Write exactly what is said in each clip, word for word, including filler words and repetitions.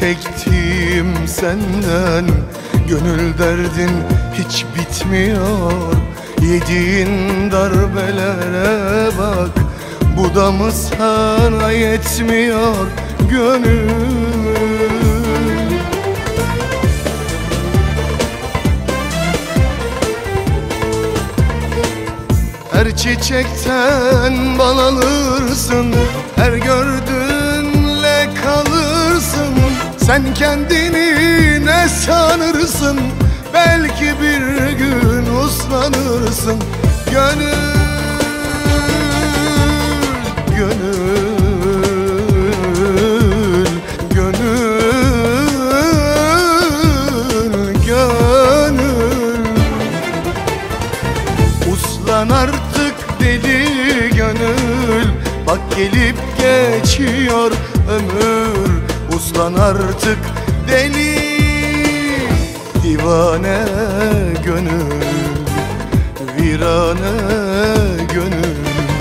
çektiğim senden. Gönül derdin hiç bitmiyor, yediğin darbelere bak. Bu da mı sana yetmiyor gönül? Her çiçekten bal alırsın, her gördüğünle kalırsın. Sen kendini ne sanırsın? Belki bir gün uslanırsın. Gönül, gönül, gönül, gönül. Uslan artık deli gönül, bak gelip geçiyor ömür. Uslan artık deli divane gönül, virane gönül.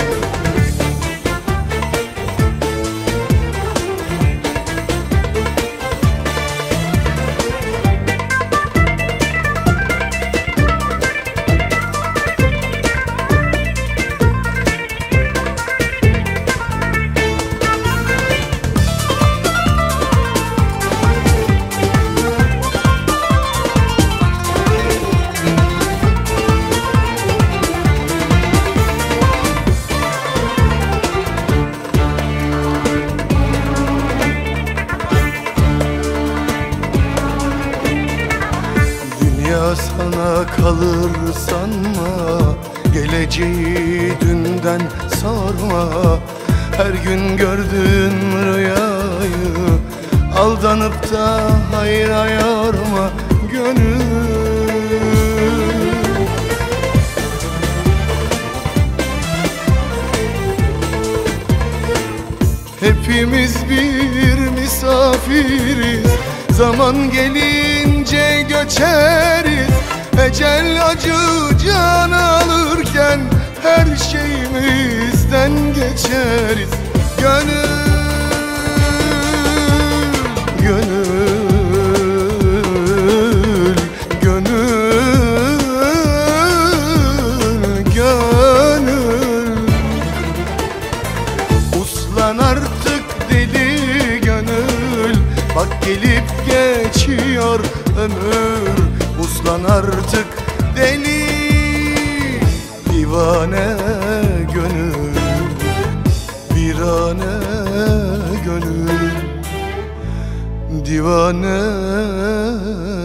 Dünya sana kalır sanma, geleceği dünden sorma. Her gün gördüğün rüyayı aldanıp da hayra yorma gönül. Hepimiz bir misafiriz, zaman gelince göçeriz. Ecel acı can alırken her şeyimizden geçeriz. Gönül, gönül, gönül, gönül. Uslan artık deli gönül, bak gelip geçiyor ömür. Uslan artık deli divane gönül, virane gönül, divane